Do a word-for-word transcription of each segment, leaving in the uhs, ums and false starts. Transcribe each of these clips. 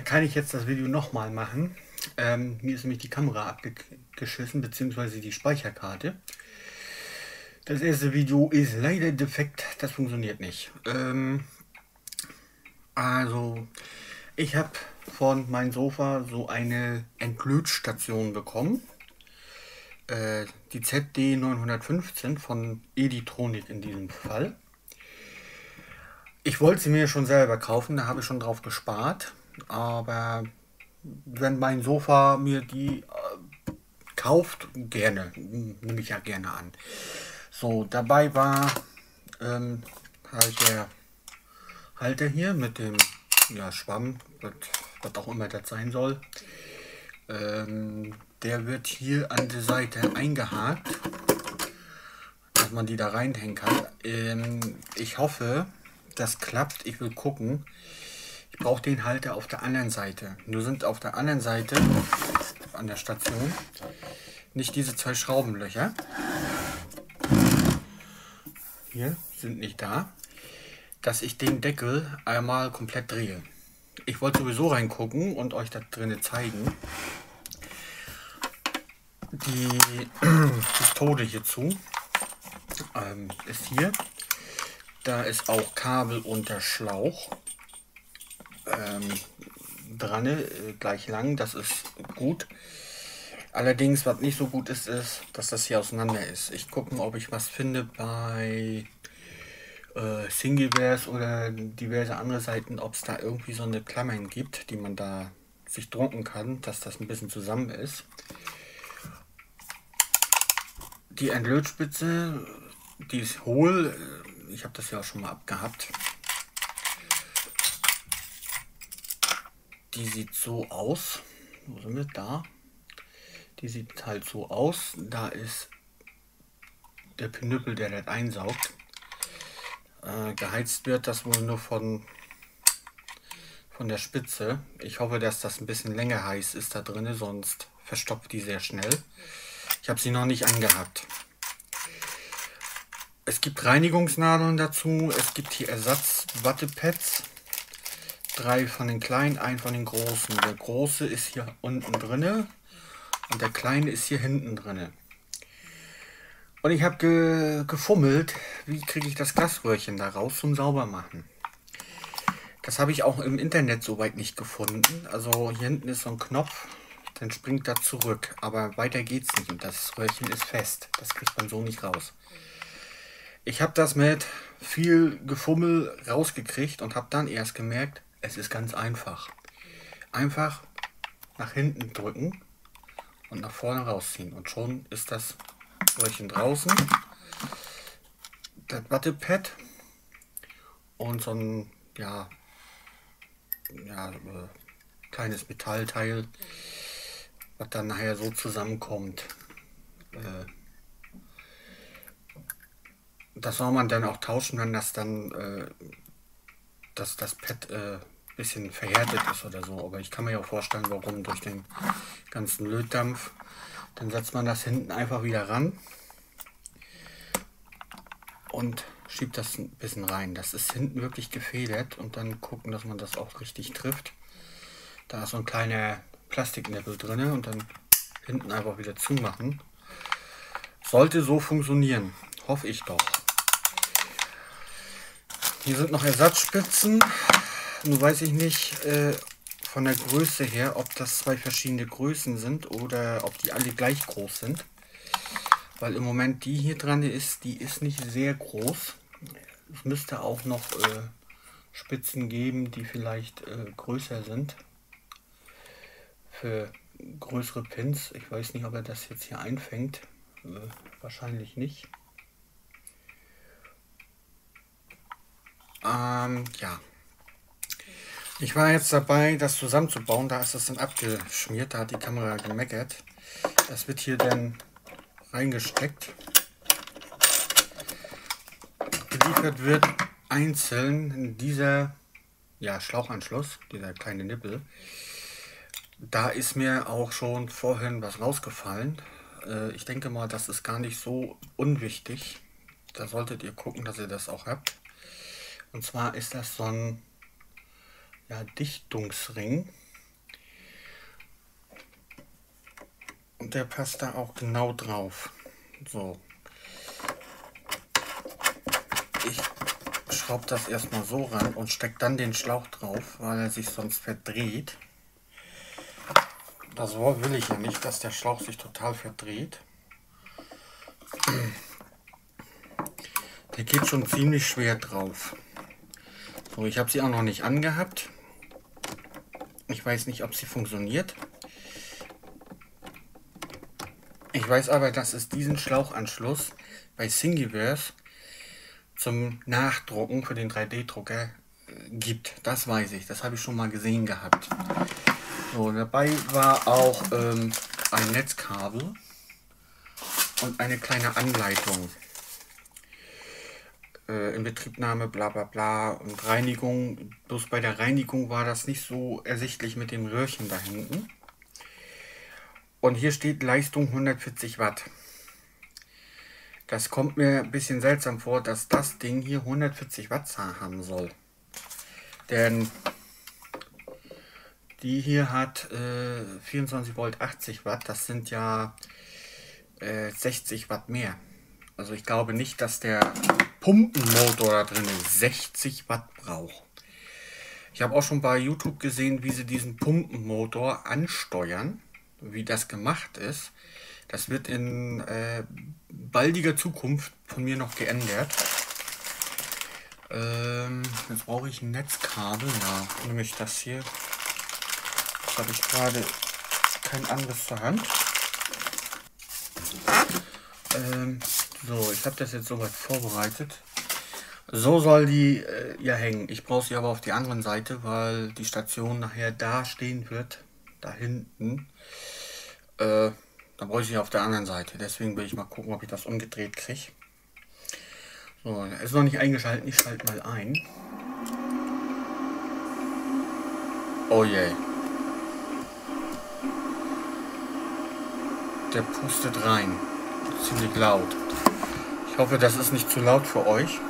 kann ich jetzt das Video nochmal machen. Ähm, mir ist nämlich die Kamera abgeschissen, beziehungsweise die Speicherkarte. Das erste Video ist leider defekt, das funktioniert nicht. Ähm, also, ich habe von meinem Sofa so eine Entlötstation bekommen. Äh, die Z D neunhundertfünfzehn von Editronic in diesem Fall. Ich wollte sie mir schon selber kaufen, da habe ich schon drauf gespart. Aber wenn mein Sofa mir die äh, kauft, gerne, nehme ich ja gerne an. So, dabei war ähm, halt der Halter hier mit dem ja, Schwamm, was, was auch immer das sein soll. Ähm, der wird hier an der Seite eingehakt, dass man die da reinhängen kann. Ähm, ich hoffe, das klappt. Ich will gucken. Ich brauche den Halter auf der anderen Seite. Nur sind auf der anderen Seite an der Station nicht diese zwei Schraubenlöcher. Hier sind nicht da, dass ich den Deckel einmal komplett drehe. Ich wollte sowieso reingucken und euch da drinnen zeigen. Die Pistole hierzu ähm, ist hier. Da ist auch Kabel und der Schlauch ähm, dran, äh, gleich lang. Das ist gut. Allerdings, was nicht so gut ist, ist, dass das hier auseinander ist. Ich gucke mal, ob ich was finde bei äh, Thingiverse oder diverse andere Seiten, ob es da irgendwie so eine Klammern gibt, die man da sich drucken kann, dass das ein bisschen zusammen ist. Die Entlötspitze, die ist hohl. Ich habe das ja auch schon mal abgehabt. Die sieht so aus. Wo sind wir? Da. Die sieht halt so aus. Da ist der Pinüppel, der das einsaugt. Äh, geheizt wird das wohl nur von, von der Spitze. Ich hoffe, dass das ein bisschen länger heiß ist da drin, sonst verstopft die sehr schnell. Ich habe sie noch nicht angehabt. Es gibt Reinigungsnadeln dazu. Es gibt hier Ersatz-Wattepads. Drei von den kleinen, ein von den großen. Der große ist hier unten drinne und der kleine ist hier hinten drinne. Und ich habe ge gefummelt, wie kriege ich das Glasröhrchen da raus zum Saubermachen. Das habe ich auch im Internet soweit nicht gefunden. Also hier hinten ist so ein Knopf, dann springt das zurück. Aber weiter geht's nicht und das Röhrchen ist fest. Das kriegt man so nicht raus. Ich habe das mit viel Gefummel rausgekriegt und habe dann erst gemerkt, es ist ganz einfach. Einfach nach hinten drücken und nach vorne rausziehen. Und schon ist das Röhrchen draußen. Das Wattepad und so ein ja, ja, äh, kleines Metallteil, was dann nachher so zusammenkommt. Äh, das soll man dann auch tauschen, wenn das dann äh, dass das Pad ein äh, bisschen verhärtet ist oder so. Aber ich kann mir ja auch vorstellen, warum, durch den ganzen Lötdampf. Dann setzt man das hinten einfach wieder ran und schiebt das ein bisschen rein. Das ist hinten wirklich gefedert und dann gucken, dass man das auch richtig trifft. Da ist so ein kleiner Plastiknippel drin und dann hinten einfach wieder zumachen. Sollte so funktionieren, hoffe ich doch. Hier sind noch Ersatzspitzen. Nun weiß ich nicht äh, von der Größe her, ob das zwei verschiedene Größen sind oder ob die alle gleich groß sind. Weil im Moment die hier dran ist, die ist nicht sehr groß. Es müsste auch noch äh, Spitzen geben, die vielleicht äh, größer sind. Für größere Pins. Ich weiß nicht, ob er das jetzt hier einfängt. Äh, wahrscheinlich nicht. Ähm, ja. Ich war jetzt dabei, das zusammenzubauen. Da ist das dann abgeschmiert. Da hat die Kamera gemeckert. Das wird hier dann reingesteckt. Geliefert wird einzeln dieser ja, Schlauchanschluss, dieser kleine Nippel. Da ist mir auch schon vorhin was rausgefallen. Äh, ich denke mal, das ist gar nicht so unwichtig. Da solltet ihr gucken, dass ihr das auch habt. Und zwar ist das so ein ja, Dichtungsring. der passt da auch genau drauf. So. Ich schraube das erstmal so ran und stecke dann den Schlauch drauf, weil er sich sonst verdreht. Das will ich ja nicht, dass der Schlauch sich total verdreht. Der geht schon ziemlich schwer drauf. So, ich habe sie auch noch nicht angehabt. Ich weiß nicht, ob sie funktioniert. Ich weiß aber, dass es diesen Schlauchanschluss bei Thingiverse zum Nachdrucken für den drei D Drucker gibt. Das weiß ich. Das habe ich schon mal gesehen gehabt. So, dabei war auch ähm, ein Netzkabel und eine kleine Anleitung. Äh, Inbetriebnahme, bla bla bla und Reinigung. Bloß bei der Reinigung war das nicht so ersichtlich mit dem Röhrchen da hinten. Und hier steht Leistung hundertvierzig Watt. Das kommt mir ein bisschen seltsam vor, dass das Ding hier hundertvierzig Watt haben soll. Denn die hier hat äh, vierundzwanzig Volt achtzig Watt. Das sind ja äh, sechzig Watt mehr. Also ich glaube nicht, dass der Pumpenmotor da drin sechzig Watt braucht. Ich habe auch schon bei YouTube gesehen, wie sie diesen Pumpenmotor ansteuern, wie das gemacht ist. Das wird in äh, baldiger Zukunft von mir noch geändert. Ähm, jetzt brauche ich ein Netzkabel. Ja, nämlich das hier. Das habe ich gerade kein anderes zur Hand. Ähm, so, ich habe das jetzt soweit vorbereitet. So soll die äh, ja hängen. Ich brauche sie aber auf die andere Seite, weil die Station nachher da stehen wird. Da hinten. Äh, da brauche ich sie auf der anderen Seite. Deswegen will ich mal gucken, ob ich das umgedreht kriege. So, er ist noch nicht eingeschaltet. Ich schalte mal ein. Oh je. Der pustet rein. Ziemlich laut. Ich hoffe, das ist nicht zu laut für euch.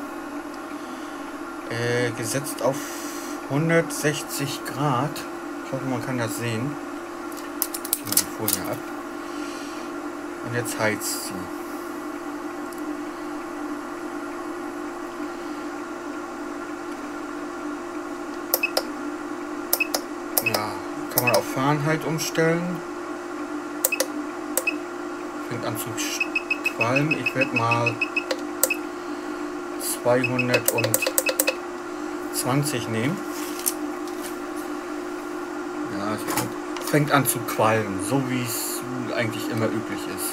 Äh, gesetzt auf hundertsechzig Grad. Ich hoffe, man kann das sehen. Ich mache die Folie ab. Und jetzt heizt sie. Ja, kann man auf Fahrenheit umstellen. Fängt an zu qualmen. Ich werde mal zweihundertzwanzig nehmen. Ja, es fängt, fängt an zu qualmen, so wie es eigentlich immer üblich ist.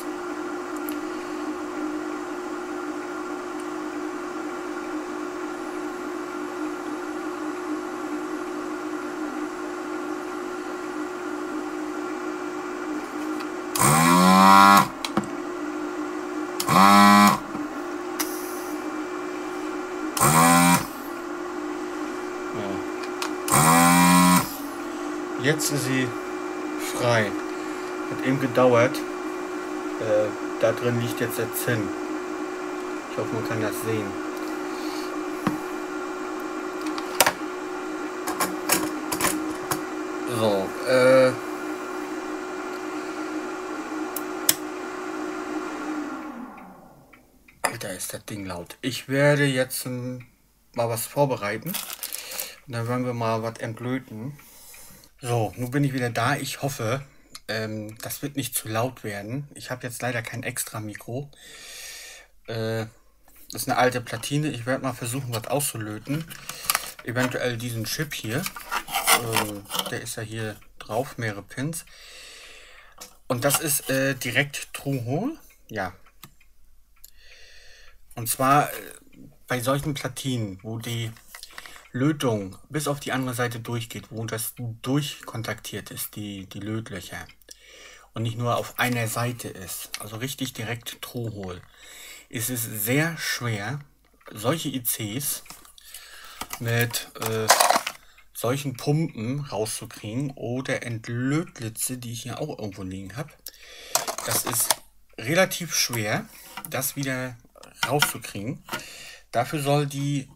Jetzt ist sie frei. Hat eben gedauert. Äh, da drin liegt jetzt der Zinn. Ich hoffe, man kann das sehen. So, äh. Alter, ist das Ding laut. Ich werde jetzt ähm, mal was vorbereiten. Und dann werden wir mal was entlöten. So, nun bin ich wieder da. Ich hoffe, ähm, das wird nicht zu laut werden. Ich habe jetzt leider kein extra Mikro. Äh, das ist eine alte Platine. Ich werde mal versuchen, was auszulöten. Eventuell diesen Chip hier. Äh, der ist ja hier drauf, mehrere Pins. Und das ist äh, direkt True-Hole. Ja. Und zwar äh, bei solchen Platinen, wo die Lötung bis auf die andere Seite durchgeht, wo das durchkontaktiert ist, die, die Lötlöcher, und nicht nur auf einer Seite ist, also richtig direkt True-Hole, ist es sehr schwer, solche I Cs mit äh, solchen Pumpen rauszukriegen oder Entlötlitze, die ich hier auch irgendwo liegen habe. Das ist relativ schwer, das wieder rauszukriegen. Dafür soll die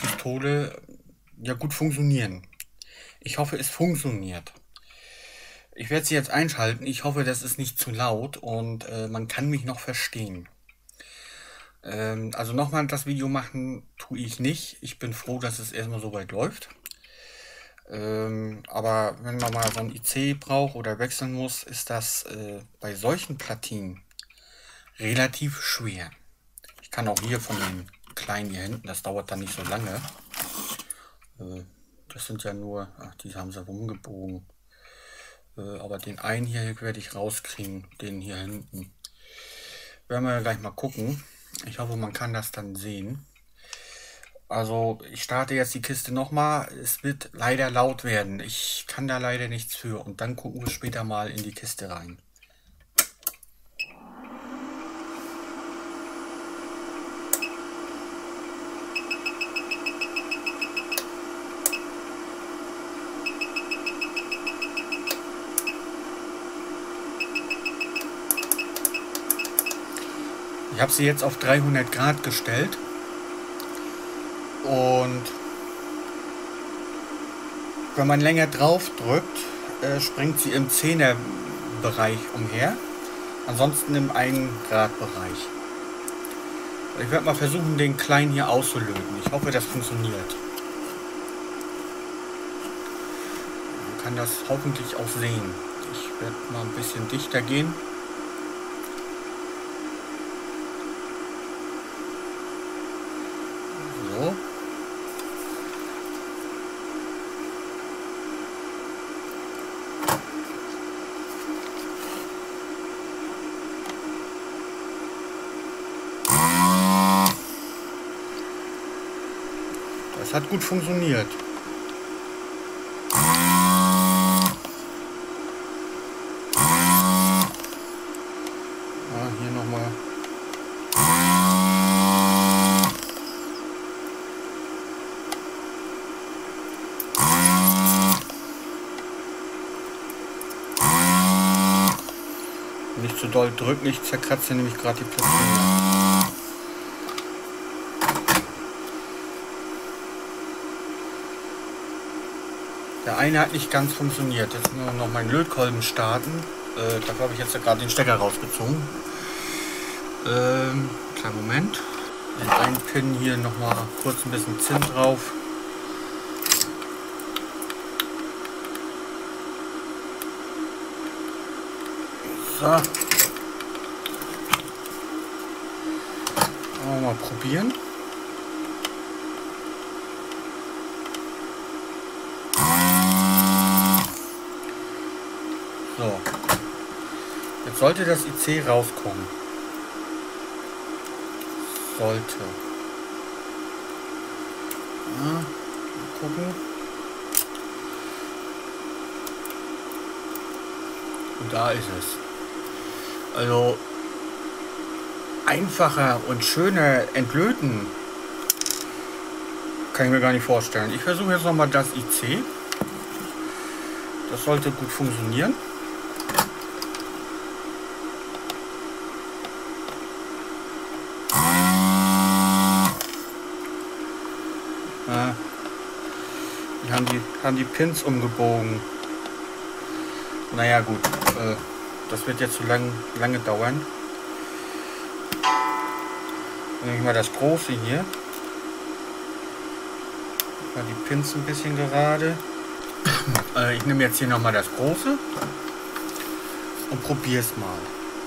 Entlötpistole ja gut funktionieren. Ich hoffe, es funktioniert. Ich werde sie jetzt einschalten. Ich hoffe, das ist nicht zu laut und äh, man kann mich noch verstehen. Ähm, also nochmal das Video machen tue ich nicht. Ich bin froh, dass es erstmal so weit läuft. Ähm, aber wenn man mal so ein I C braucht oder wechseln muss, ist das äh, bei solchen Platinen relativ schwer. Ich kann auch hier von den kleinen hier hinten, das dauert dann nicht so lange. Äh, das sind ja nur, ach, die haben sie rumgebogen. Äh, aber den einen hier werde ich rauskriegen, den hier hinten. Werden wir gleich mal gucken. Ich hoffe, man kann das dann sehen. Also ich starte jetzt die Kiste nochmal. Es wird leider laut werden. Ich kann da leider nichts für. Und dann gucken wir später mal in die Kiste rein. Ich habe sie jetzt auf dreihundert Grad gestellt. Und wenn man länger drauf drückt, äh, springt sie im zehner Bereich umher. Ansonsten im ein Grad Bereich. Ich werde mal versuchen, den kleinen hier auszulöten. Ich hoffe, das funktioniert. Man kann das hoffentlich auch sehen. Ich werde mal ein bisschen dichter gehen. So. Das hat gut funktioniert. Ah, hier nochmal. Nicht zu doll drücken, ich zerkratze nämlich gerade die Platine. Der eine hat nicht ganz funktioniert. Jetzt nur noch meinen Lötkolben starten. Äh, dafür habe ich jetzt gerade den Stecker rausgezogen. Ähm, kleinen Moment. Den einen Pin hier noch mal kurz ein bisschen Zinn drauf. So. Mal probieren. So. Jetzt sollte das I C rauskommen. Sollte. Ja, mal gucken. Und da ist es. Also einfacher und schöner entlöten kann ich mir gar nicht vorstellen. Ich versuche jetzt nochmal das I C. Das sollte gut funktionieren. Ja, die haben die, haben die Pins umgebogen. Naja gut, äh, das wird jetzt zu lang, lange dauern. Nehme ich mal das große hier. Mal die Pins ein bisschen gerade. äh, ich nehme jetzt hier nochmal das große und probiere es mal.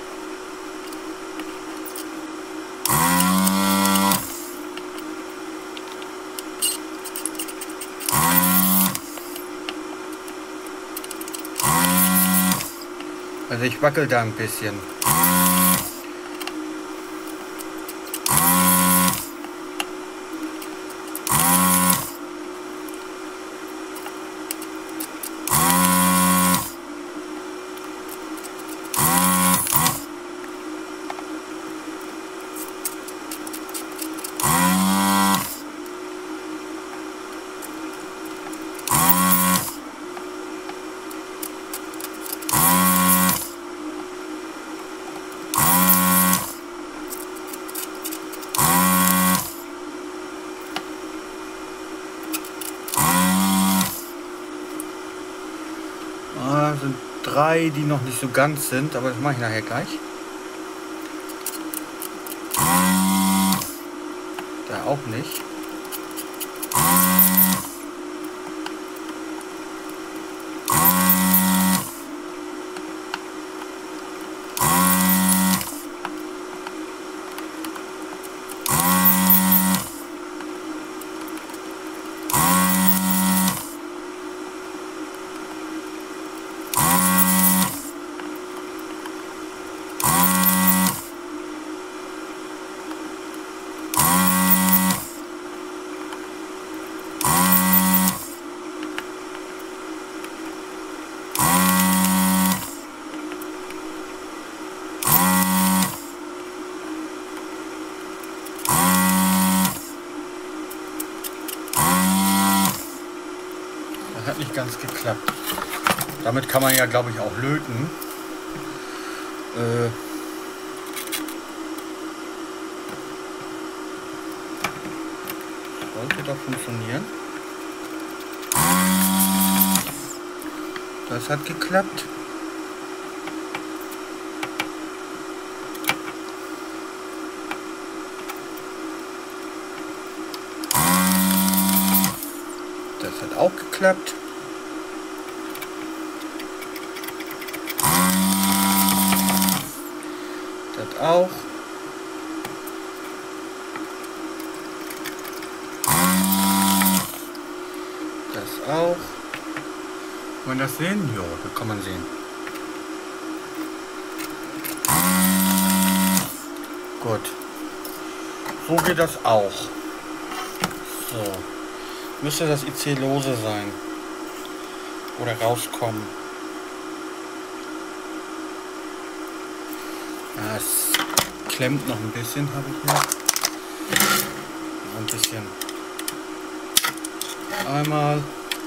Also ich wackel da ein bisschen. drei, die noch nicht so ganz sind, aber das mache ich nachher gleich. Da auch nicht. Hat nicht ganz geklappt. Damit kann man ja, glaube ich, auch löten. Äh sollte doch funktionieren. Das hat geklappt. Das hat auch geklappt. Das auch. Das auch. Kann man das sehen? Ja, das kann man sehen. Gut. So geht das auch. So. Müsste das I C lose sein. Oder rauskommen. Ja, es klemmt noch ein bisschen, habe ich noch. So ein bisschen. Einmal.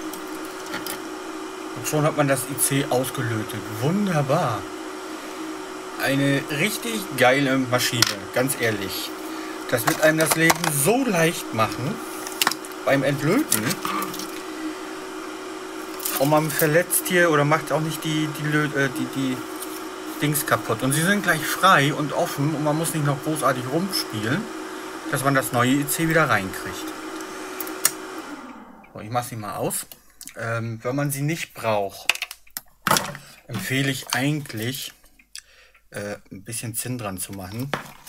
Und schon hat man das I C ausgelötet. Wunderbar. Eine richtig geile Maschine, ganz ehrlich. Das wird einem das Leben so leicht machen. Beim Entlöten. Und man verletzt hier oder macht auch nicht die, die, äh, die, die Dings kaputt. Und sie sind gleich frei und offen und man muss nicht noch großartig rumspielen, dass man das neue I C wieder reinkriegt. So, ich mache sie mal aus. Ähm, wenn man sie nicht braucht, empfehle ich eigentlich äh, ein bisschen Zinn dran zu machen.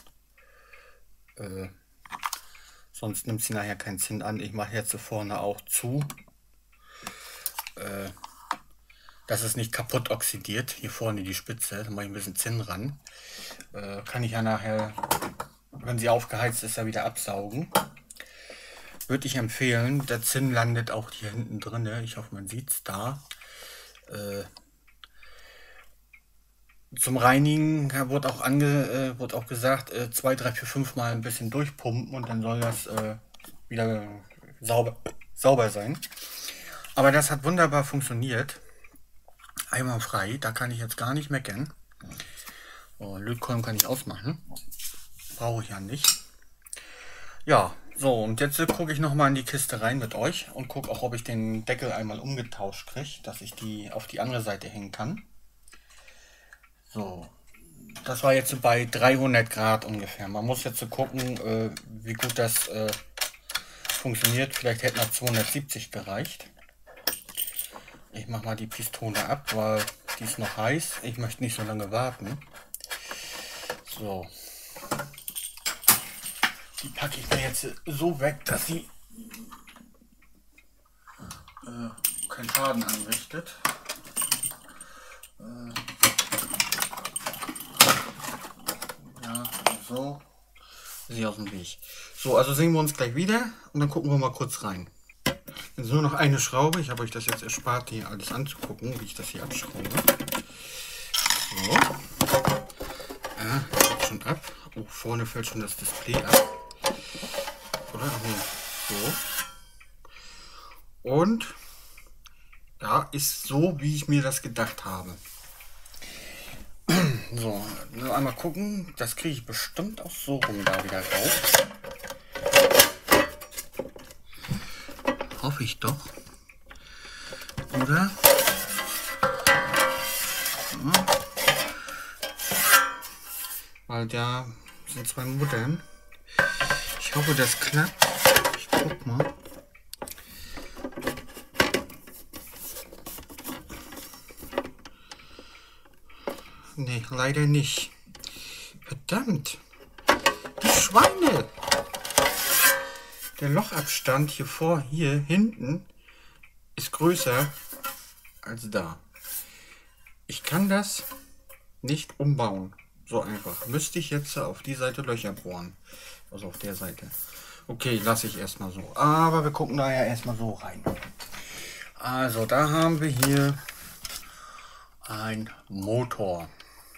Äh, Sonst nimmt sie nachher keinen Zinn an. Ich mache jetzt hier vorne auch zu, äh, dass es nicht kaputt oxidiert. Hier vorne die Spitze, da mache ich ein bisschen Zinn ran. Äh, kann ich ja nachher, wenn sie aufgeheizt ist, ja wieder absaugen. Würde ich empfehlen. Der Zinn landet auch hier hinten drin. Ich hoffe, man sieht es da. Äh, Zum Reinigen wurde auch, ange, äh, wurde auch gesagt, äh, zwei, drei, vier, fünf Mal ein bisschen durchpumpen und dann soll das äh, wieder sauber, sauber sein. Aber das hat wunderbar funktioniert. Einmal frei, da kann ich jetzt gar nicht meckern. Oh, Lötkolben kann ich ausmachen. Brauche ich ja nicht. Ja, so und jetzt äh, gucke ich nochmal in die Kiste rein mit euch und gucke auch, ob ich den Deckel einmal umgetauscht kriege, dass ich die auf die andere Seite hängen kann. So, das war jetzt bei dreihundert Grad ungefähr. Man muss jetzt so gucken, äh, wie gut das äh, funktioniert. Vielleicht hätte noch zweihundertsiebzig gereicht. Ich mache mal die Pistole ab, weil die ist noch heiß. Ich möchte nicht so lange warten. So. Die packe ich mir jetzt so weg, dass sie äh, keinen Schaden anrichtet. Äh, So, sie aus dem Weg. So, also sehen wir uns gleich wieder und dann gucken wir mal kurz rein. Jetzt nur noch eine Schraube. Ich habe euch das jetzt erspart, hier alles anzugucken, wie ich das hier abschraube. So. Ja, geht schon ab. Oh, vorne fällt schon das Display ab. Oder? Nee. So. Und da ist so, wie ich mir das gedacht habe. So, nur einmal gucken, das kriege ich bestimmt auch so rum da wieder raus. Hoffe ich doch. Oder? weil da sind zwei Muttern. Ich hoffe, das klappt. Ich guck mal. Nee, leider nicht. Verdammt. Die Schweine. Der Lochabstand hier vor, hier hinten, ist größer als da. Ich kann das nicht umbauen. So einfach. Müsste ich jetzt auf die Seite Löcher bohren. Also auf der Seite. Okay, lasse ich erstmal so. Aber wir gucken da ja erstmal so rein. Also da haben wir hier ein Motor.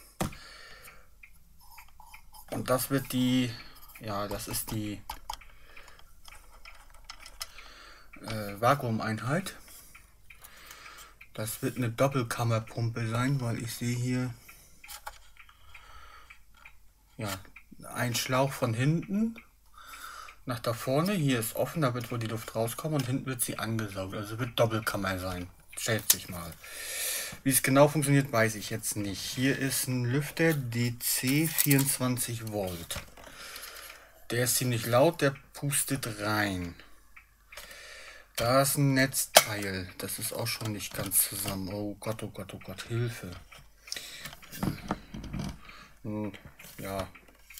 Und das wird die, ja, das ist die äh, Vakuumeinheit. Das wird eine Doppelkammerpumpe sein, weil ich sehe hier ja einen Schlauch von hinten nach da vorne. Hier ist offen, da wird wohl die Luft rauskommen und hinten wird sie angesaugt. Also wird Doppelkammer sein, schätze ich mal. Wie es genau funktioniert, weiß ich jetzt nicht. Hier ist ein Lüfter D C vierundzwanzig Volt. Der ist ziemlich laut, der pustet rein. Da ist ein Netzteil. Das ist auch schon nicht ganz zusammen. Oh Gott, oh Gott, oh Gott, Hilfe. Ja.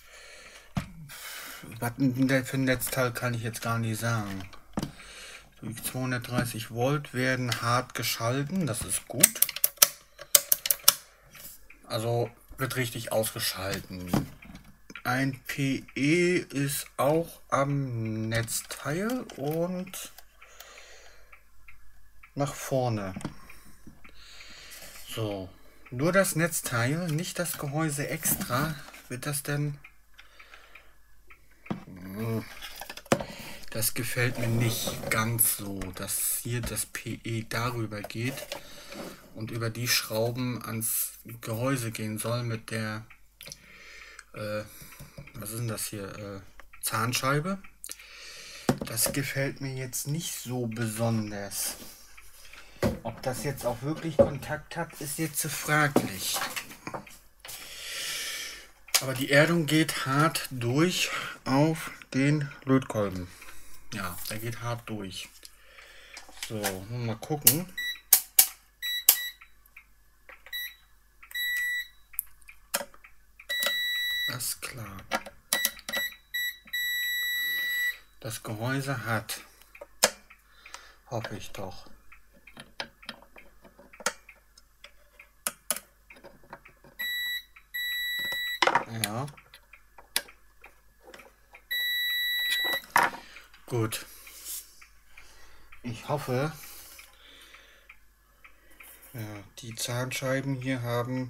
Was für ein Netzteil kann ich jetzt gar nicht sagen. zweihundertdreißig Volt werden hart geschalten. Das ist gut. Also wird richtig ausgeschalten. Ein P E ist auch am Netzteil und nach vorne. So, nur das Netzteil, nicht das Gehäuse extra. Wird das denn? Das gefällt mir nicht ganz so, dass hier das P E darüber geht und über die Schrauben ans Gehäuse gehen soll mit der, äh, was ist denn das hier, äh, Zahnscheibe. Das gefällt mir jetzt nicht so besonders. Ob das jetzt auch wirklich Kontakt hat, ist jetzt fraglich. Aber die Erdung geht hart durch auf den Lötkolben. Ja, der geht hart durch. So, mal gucken. Das ist klar. Das Gehäuse hat. Hoffe ich doch. Ja. Gut. Ich hoffe, ja, die Zahnscheiben hier haben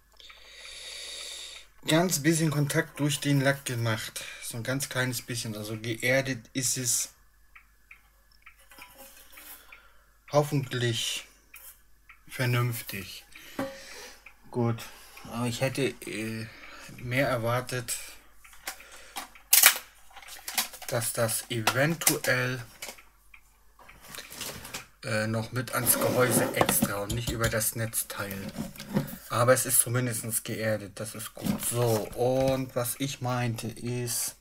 ganz bisschen Kontakt durch den Lack gemacht. So ein ganz kleines bisschen. Also geerdet ist es hoffentlich vernünftig. Gut. Aber ich hätte äh, mehr erwartet, dass das eventuell äh, noch mit ans Gehäuse extra und nicht über das Netzteil. Aber es ist zumindest geerdet, das ist gut. So, und was ich meinte ist,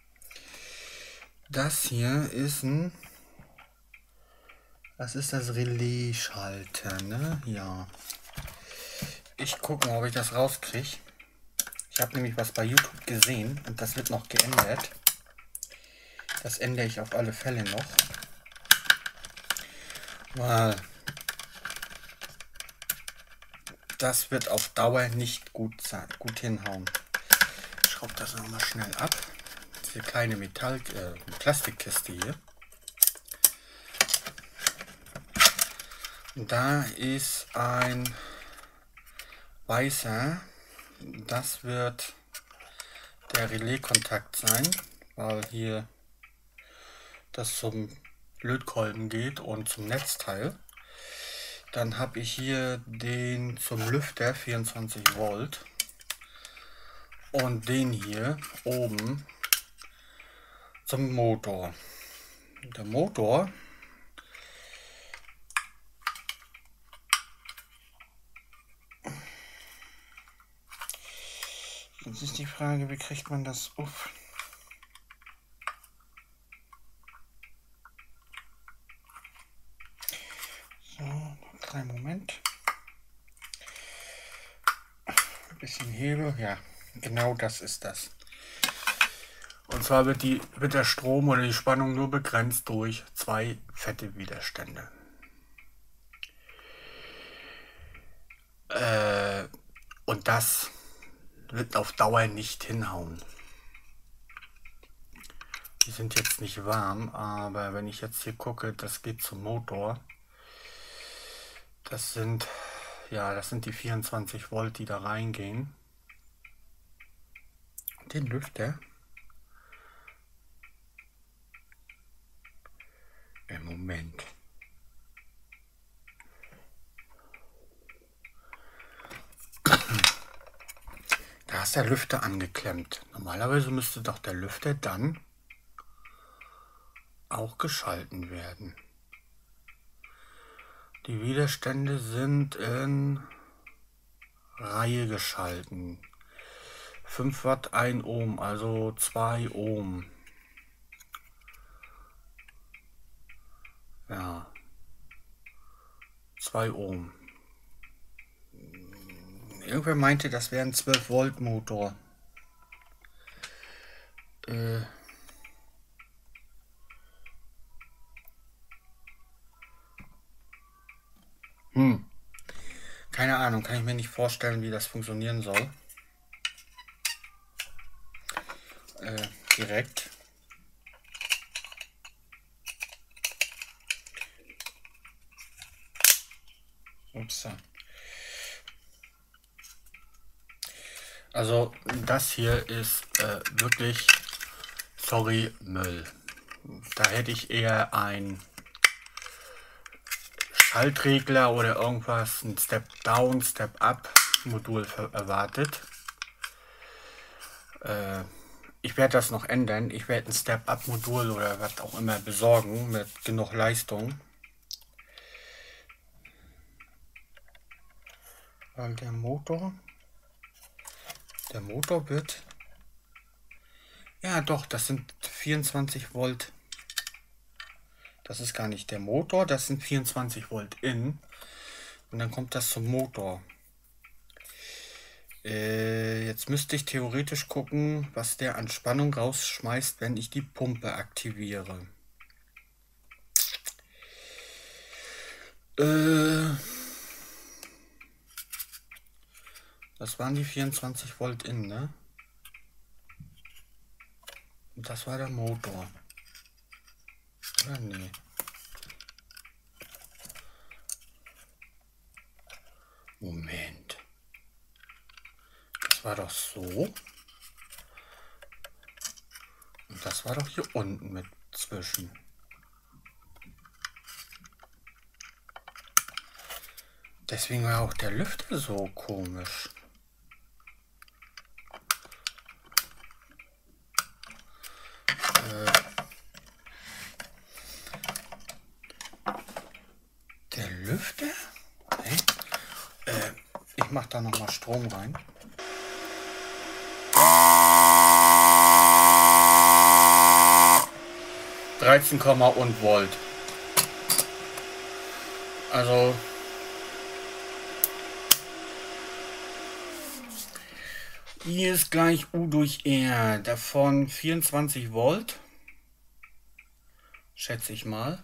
das hier ist ein, was ist das, Relaisschalter, ne? Ja. Ich gucke mal, ob ich das rauskriege. Ich habe nämlich was bei YouTube gesehen und das wird noch geändert. Das ändere ich auf alle Fälle noch. Weil das wird auf Dauer nicht gut sein, gut hinhauen. Ich schraube das nochmal schnell ab. Diese kleine Metall, äh, Plastikkiste hier. Und da ist ein weißer. Das wird der Relaikontakt sein, weil hier das zum Lötkolben geht und zum Netzteil. Dann habe ich hier den zum Lüfter vierundzwanzig Volt und den hier oben zum Motor. Der Motor Jetzt ist die Frage, wie kriegt man das auf? So, noch einen kleinen Moment. Ein bisschen Hebel, ja, genau das ist das. Und zwar wird, die, wird der Strom oder die Spannung nur begrenzt durch zwei fette Widerstände. Äh, und das wird auf Dauer nicht hinhauen. Die sind jetzt nicht warm, aber wenn ich jetzt hier gucke, das geht zum Motor. Das sind, ja, das sind die vierundzwanzig Volt, die da reingehen. Den Lüfter. Im Moment. Da ist der Lüfter angeklemmt. Normalerweise müsste doch der Lüfter dann auch geschalten werden. Die Widerstände sind in Reihe geschalten. fünf Watt, ein Ohm, also zwei Ohm. Ja, zwei Ohm. Irgendwer meinte, das wäre ein zwölf Volt Motor. Äh hm. Keine Ahnung, kann ich mir nicht vorstellen, wie das funktionieren soll. Äh, direkt. Ups. Also das hier ist äh, wirklich, sorry, Müll. Da hätte ich eher ein Schaltregler oder irgendwas, ein Step-Down, Step-Up-Modul erwartet. Äh, ich werde das noch ändern. Ich werde ein Step-Up-Modul oder was auch immer besorgen mit genug Leistung. Weil der Motor, der Motor wird, ja doch, das sind vierundzwanzig Volt. Das ist gar nicht der Motor, das sind vierundzwanzig Volt in. Und dann kommt das zum Motor. Äh, jetzt müsste ich theoretisch gucken, was der an Spannung rausschmeißt, wenn ich die Pumpe aktiviere. Äh, das waren die vierundzwanzig Volt in, ne? Und das war der Motor. Oder nee? Moment. Das war doch so. Und das war doch hier unten mit zwischen. Deswegen war auch der Lüfter so komisch. Äh, der Lüfter? Okay. Äh, ich mache da noch mal Strom rein. dreizehn und Volt. Also hier ist gleich U durch R. Davon vierundzwanzig Volt. Schätze ich mal.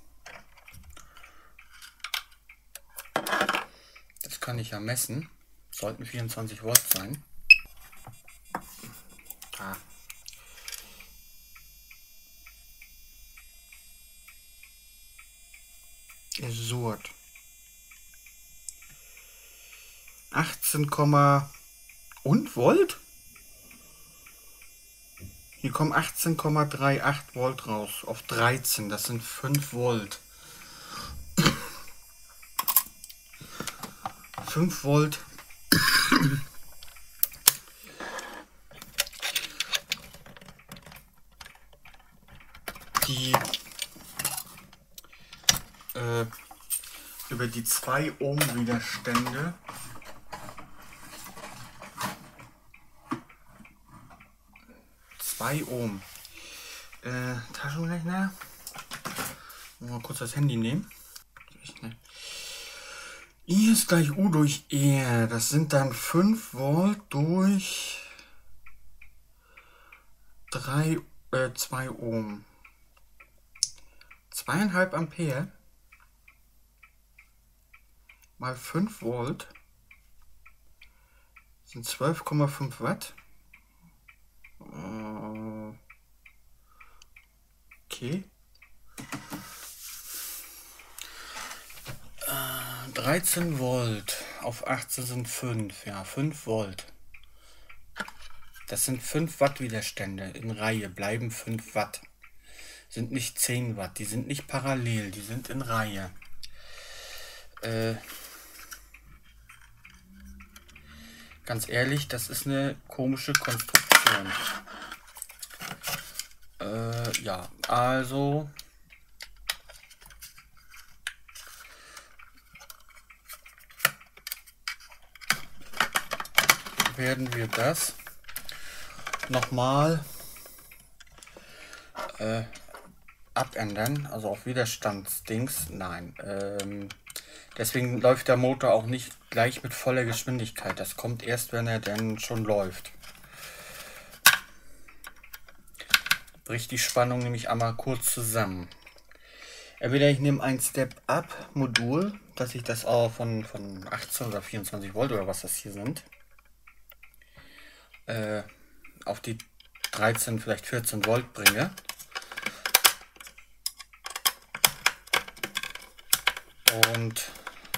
Das kann ich ja messen. Sollten vierundzwanzig Volt sein. Ah. Absurd. achtzehn, und Volt? Hier kommen achtzehn Komma achtunddreißig Volt raus auf dreizehn. Das sind fünf Volt. fünf Volt. Die äh, über die zwei Ohm Widerstände zwei Ohm. Äh, Taschenrechner. Mal kurz das Handy nehmen. I ist gleich U durch R. Das sind dann fünf Volt durch drei, äh, zwei Ohm. zwei Komma fünf Ampere mal fünf Volt sind zwölf Komma fünf Watt. Okay. dreizehn Volt auf achtzehn sind fünf. Ja, fünf Volt. Das sind fünf Watt Widerstände in Reihe, bleiben fünf Watt. Sind nicht zehn Watt, die sind nicht parallel, die sind in Reihe. Äh, ganz ehrlich, das ist eine komische Konstruktion. Äh, ja, also werden wir das nochmal äh, abändern, also auf Widerstandsdings. Nein, ähm, deswegen läuft der Motor auch nicht gleich mit voller Geschwindigkeit. Das kommt erst, wenn er dann schon läuft. Bricht die Spannung nämlich einmal kurz zusammen. Entweder ich nehme ein Step-Up-Modul, dass ich das auch von, von achtzehn oder vierundzwanzig Volt oder was das hier sind, äh, auf die dreizehn, vielleicht vierzehn Volt bringe. Und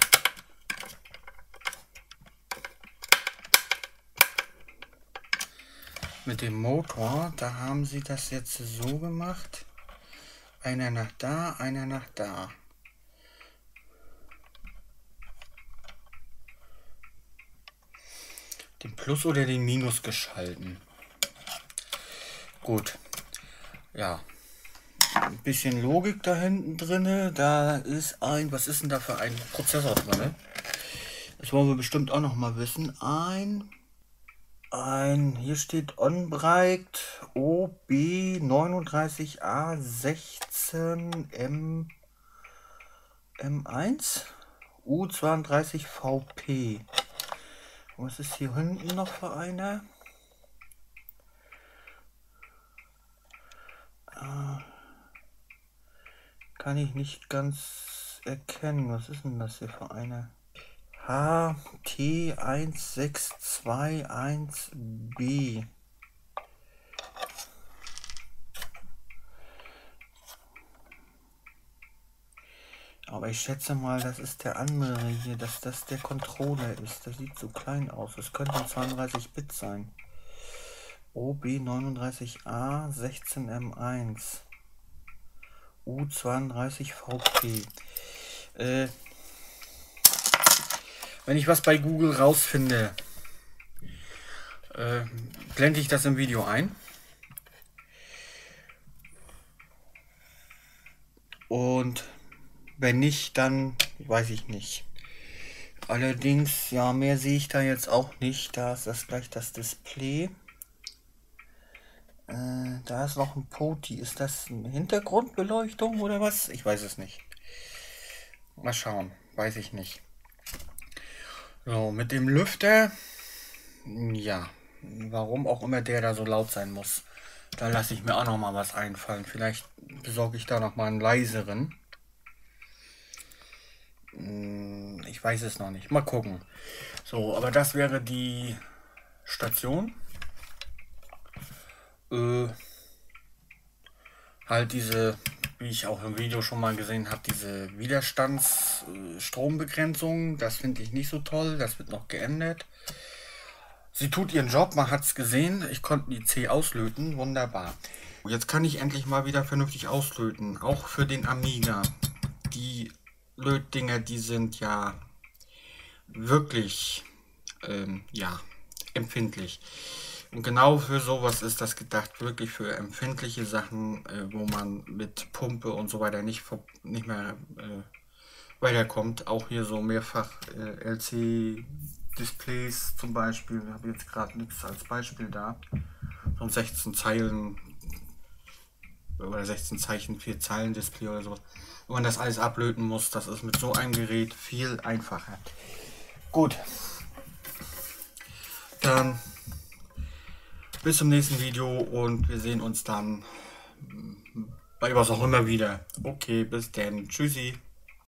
mit dem Motor, da haben sie das jetzt so gemacht. Einer nach da, einer nach da. Den Plus oder den Minus geschalten. Gut. Ja. Ein bisschen Logik da hinten drin. Da ist ein, was ist denn da für ein Prozessor drin? Das wollen wir bestimmt auch noch mal wissen. Ein, ein, hier steht On-Bright O B neun drei A sechzehn M M1 U zweiunddreißig V P. Was ist hier hinten noch für einer? Äh, kann ich nicht ganz erkennen. Was ist denn das hier für eine? H T eins sechs zwei eins B. Aber ich schätze mal, das ist der andere hier, dass das der Controller ist. Der sieht so klein aus. Es könnte zweiunddreißig Bit sein. O B neun drei A sechzehn M eins U zweiunddreißig V P. Äh, wenn ich was bei Google rausfinde, äh, blende ich das im Video ein. Und wenn nicht, dann weiß ich nicht. Allerdings, ja, mehr sehe ich da jetzt auch nicht. Da ist das gleich das Display. Äh, da ist noch ein Poti. Ist das eine Hintergrundbeleuchtung oder was? Ich weiß es nicht. Mal schauen. Weiß ich nicht. So, mit dem Lüfter. Ja, warum auch immer der da so laut sein muss. Da lasse ich mir auch noch mal was einfallen. Vielleicht besorge ich da noch mal einen leiseren. Ich weiß es noch nicht. Mal gucken. So, aber das wäre die Station. Äh, halt diese, wie ich auch im Video schon mal gesehen habe, diese Widerstandsstrombegrenzung. Das finde ich nicht so toll. Das wird noch geändert. Sie tut ihren Job. Man hat es gesehen. Ich konnte die C auslöten. Wunderbar. Jetzt kann ich endlich mal wieder vernünftig auslöten. Auch für den Amiga. Die Lötdinger, die sind ja wirklich ähm, ja, empfindlich. Und genau für sowas ist das gedacht, wirklich für empfindliche Sachen, äh, wo man mit Pumpe und so weiter nicht, nicht mehr äh, weiterkommt. Auch hier so mehrfach äh, L C Displays zum Beispiel. Ich habe jetzt gerade nichts als Beispiel da. von sechzehn Zeilen oder sechzehn Zeichen, vier Zeilen Display oder so. Wenn man das alles ablöten muss, das ist mit so einem Gerät viel einfacher. Gut, dann bis zum nächsten Video und wir sehen uns dann bei was auch immer wieder. Okay, bis dann. Tschüssi.